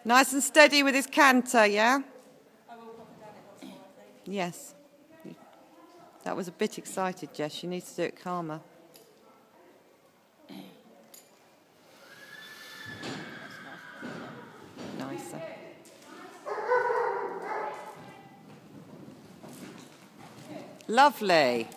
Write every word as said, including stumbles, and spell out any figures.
Nice and steady with his canter, yeah? I will pop it down if possible, I think. Yes. That was a bit excited, Jess. She needs to do it calmer. Nicer. Lovely.